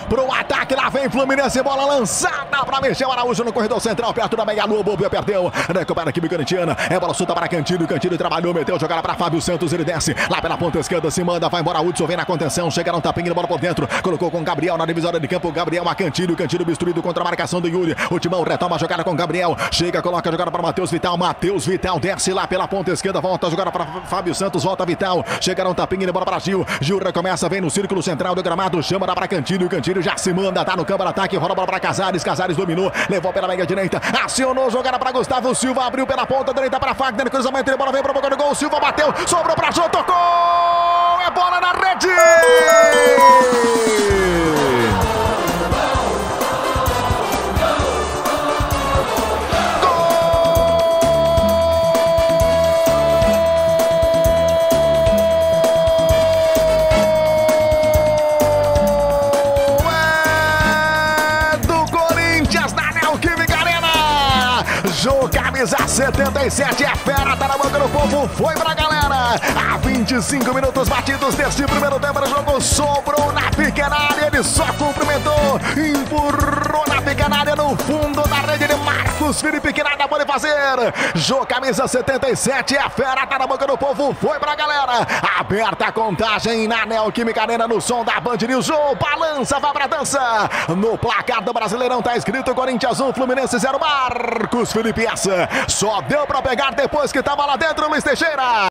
pro ataque, lá vem Fluminense, bola lançada pra Michel Araújo no corredor central, perto da meia-lua, Bobo perdeu, recupera a equipe corintiana, bola solta para Cantilho, Cantilho trabalhou, meteu, jogada para Fábio Santos, ele desce, lá pela ponta esquerda, se manda, vai embora, Hudson vem na contenção, chega no tapinha, bola por dentro, colocou com Gabriel na divisória de campo, Gabriel a Cantilho, Cantilho destruído contra a marcação do Yuri, o Timão retoma a jogada com Gabriel, chega, coloca a jogada para Matheus Vital desce lá pela ponta esquerda, volta a jogada para Fábio Santos, volta Vital, chega no tapinha, bola para Gil recomeça, vem no círculo central do gramado, chama lá para Cantilho, Cantilho já se manda, tá no campo de ataque, rola a bola para Casares, Casares dominou, levou pela meia direita, acionou, jogada para Gustavo Silva, abriu pela ponta direita para Fagner, cruzamento, bola veio para boca do gol, Silva bateu, sobrou para Jô, tocou, é bola na rede! Jô, camisa 77, é fera, tá na boca do povo, foi pra galera. Há 25 minutos batidos deste primeiro tempo do jogo, sobrou na pequena área, ele só cumprimentou, empurrou na pequena área no fundo da rede de Marcos Felipe, que nada pode fazer. Jô, camisa 77, é fera, tá na boca do povo, foi pra galera. Aberta a contagem na Neoquímica Arena, no som da Band News. Jô, balança, vai pra dança. No placar do Brasileirão tá escrito Corinthians 1, Fluminense 0, Marcos Felipe essa. Só deu pra pegar depois que tava lá dentro, Luiz Teixeira.